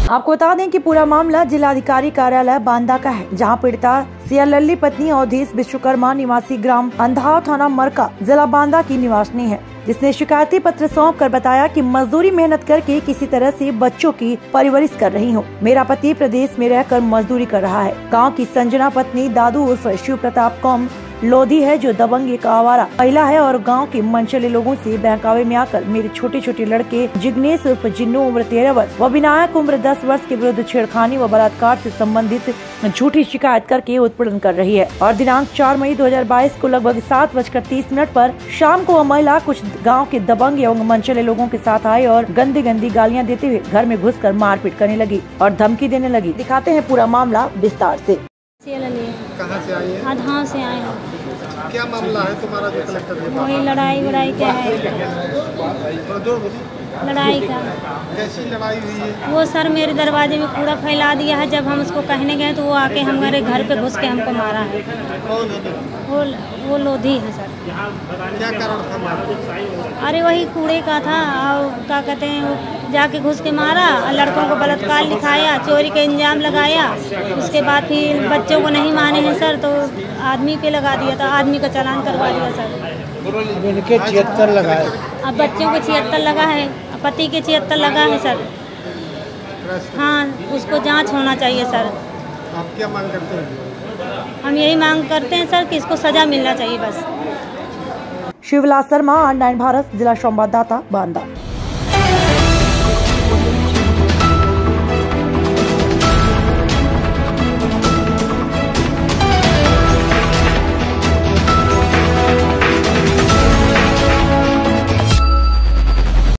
आपको बता दें कि पूरा मामला जिलाधिकारी कार्यालय बांदा का है, जहां पीड़िता सियालल्ली पत्नी अवधेश विश्वकर्मा निवासी ग्राम अंधाव थाना मरका जिला बांदा की निवासिनी है, जिसने शिकायती पत्र सौंप कर बताया कि मजदूरी मेहनत करके किसी तरह से बच्चों की परवरिश कर रही हूँ। मेरा पति प्रदेश में रहकर मजदूरी कर रहा है। गांव की संजना पत्नी दादू उर्फ शिव प्रताप कौम लोधी है, जो दबंग एक आवारा महिला है और गांव के मनचले लोगों से बहकावे में आकर मेरे छोटे छोटे लड़के जिग्नेश उर्फ जिन्नू उम्र 13 वर्ष व विनायक उम्र 10 वर्ष के विरुद्ध छेड़खानी व बलात्कार से संबंधित झूठी शिकायत करके उत्पीड़न कर रही है। और दिनांक 4 मई 2022 को लगभग 7:30 पर शाम को वह महिला कुछ गाँव के दबंग एवं मनचले लोगों के साथ आई और गंदी गंदी गालियाँ देते हुए घर में घुसकर मारपीट करने लगी और धमकी देने लगी। दिखाते हैं पूरा मामला विस्तार से। कहाँ से आई है? आधाव से आए हैं। क्या मामला है तुम्हारा जो कलेक्टर के पास? वही लड़ाई क्या है, लड़ाई का। कैसी लड़ाई हुई है? वो सर मेरे दरवाजे में कूड़ा फैला दिया है। जब हम उसको कहने गए तो वो आके हमारे घर पे घुस के हमको मारा है। कौन है? वो लोधी है सर। क्या कारण था मारने? अरे वही कूड़े का था और क्या कहते हैं, वो जाके घुस के मारा और लड़कों को बलात्कार लिखाया, चोरी का इंजाम लगाया। उसके बाद फिर बच्चों को नहीं माने हैं सर तो आदमी पे लगा दिया था, आदमी का चालान करवा दिया सर। इनके 76 लगाए। अब बच्चों के 76 लगा है, पति के 76 लगा है सर। हाँ, उसको जांच होना चाहिए सर। आप क्या मांग करते हैं? हम यही मांग करते हैं सर कि इसको सजा मिलना चाहिए बस। शिवलाल शर्मा, R9 भारत, जिला संवाददाता बांदा।